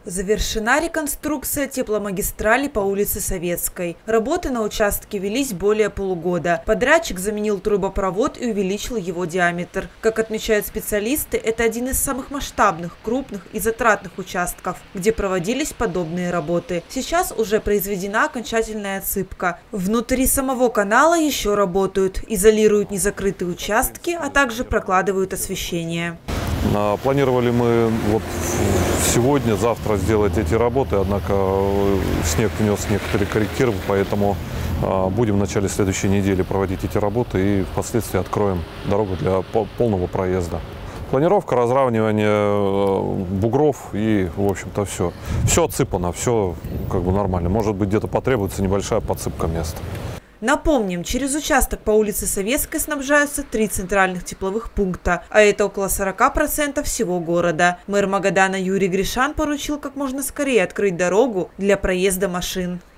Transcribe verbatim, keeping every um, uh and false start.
Завершена реконструкция тепломагистрали по улице Советской. Работы на участке велись более полугода. Подрядчик заменил трубопровод и увеличил его диаметр. Как отмечают специалисты, это один из самых масштабных, крупных и затратных участков, где проводились подобные работы. Сейчас уже произведена окончательная отсыпка. Внутри самого канала еще работают, изолируют незакрытые участки, а также прокладывают освещение. Планировали мы вот сегодня, завтра сделать эти работы, однако снег внес некоторые коррективы, поэтому будем в начале следующей недели проводить эти работы и впоследствии откроем дорогу для полного проезда. Планировка, разравнивание бугров и, в общем-то, все. Все отсыпано, все как бы нормально. Может быть, где-то потребуется небольшая подсыпка места. Напомним, через участок по улице Советской снабжаются три центральных тепловых пункта, а это около сорока процентов всего города. Мэр Магадана Юрий Гришан поручил как можно скорее открыть дорогу для проезда машин.